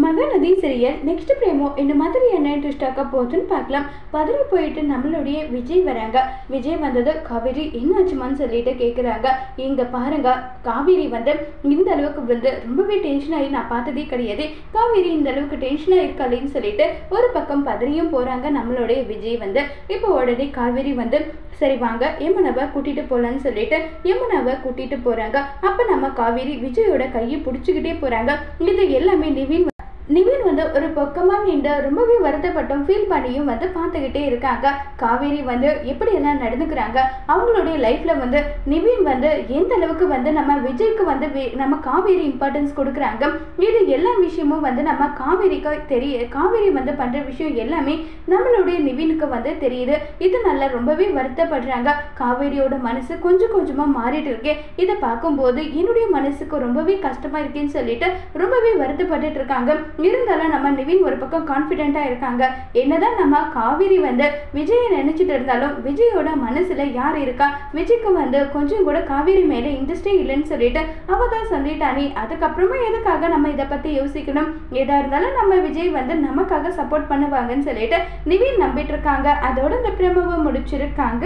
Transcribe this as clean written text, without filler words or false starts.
Mahanadi serial next பிரேமோ இந்த மாதிரி என்ன இன்ட்ரெஸ்டாக போகுதுன்னு பார்க்கலாம். பதறி போயிட்டு நம்மளுடைய விஜய் வராங்க. விஜய் வந்தது காவேரி என்னாச்சுமான்னு சொல்லிட்டு கேட்குறாங்க. இங்க பாருங்க, காவேரி வந்து இந்த அளவுக்கு வந்து ரொம்பவே டென்ஷன் ஆகி நான் பார்த்ததே கிடையாது. காவேரி இந்த அளவுக்கு டென்ஷனாக இருக்காளேன்னு சொல்லிட்டு ஒரு பக்கம் பதறியும் போறாங்க நம்மளுடைய விஜய் வந்து. இப்போ உடனே காவேரி வந்து சரி வாங்க யமுனாவை கூட்டிட்டு போகலான்னு சொல்லிட்டு யமுனாவை கூட்டிட்டு போறாங்க. அப்ப நம்ம காவேரி விஜயோட கையை பிடிச்சிக்கிட்டே போறாங்க. இது எல்லாமே நிவின் வந்து ஒரு பக்கமாக நின்று ரொம்பவே வருத்தப்பட்டும் ஃபீல் பண்ணியும் வந்து பார்த்துக்கிட்டே இருக்காங்க. காவேரி வந்து எப்படியெல்லாம் நடந்துக்கிறாங்க, அவங்களுடைய லைஃப்பில் வந்து நிவின் வந்து எந்த அளவுக்கு வந்து நம்ம விஜய்க்கு வந்து நம்ம காவேரி இம்பார்ட்டன்ஸ் கொடுக்குறாங்க. இது எல்லா விஷயமும் வந்து நம்ம காவேரிக்கு காவேரி வந்து பண்ணுற விஷயம் எல்லாமே நம்மளுடைய நிவினுக்கு வந்து தெரியுது. இதனால ரொம்பவே வருத்தப்படுறாங்க. காவேரியோட மனசு கொஞ்சம் கொஞ்சமாக மாறிட்டு இருக்கு. இதை பார்க்கும்போது என்னுடைய மனசுக்கு ரொம்பவே கஷ்டமாக இருக்குன்னு சொல்லிட்டு ரொம்பவே வருத்தப்பட்டுட்டு இருக்காங்க. இருந்தாலும் நம்ம நிவின் ஒரு பக்கம் கான்ஃபிடென்ட்டா இருக்காங்க. என்னதான் நம்ம காவேரி வந்து விஜயை நினைச்சிட்டு இருந்தாலும் விஜயோட மனசுல யார் இருக்கா, விஜய்க்கு வந்து கொஞ்சம் கூட காவேரி மேல இன்ட்ரெஸ்டே இல்லைன்னு சொல்லிட்டு அவ தான் சொல்லிட்டானே, அதுக்கப்புறமா எதுக்காக நம்ம இதை பத்தி யோசிக்கணும், எதா இருந்தாலும் நம்ம விஜய் வந்து நமக்காக சப்போர்ட் பண்ணுவாங்கன்னு சொல்லிட்டு நிவின் நம்பிட்டு இருக்காங்க. அதோட இந்த பிரமவை முடிச்சிருக்காங்க.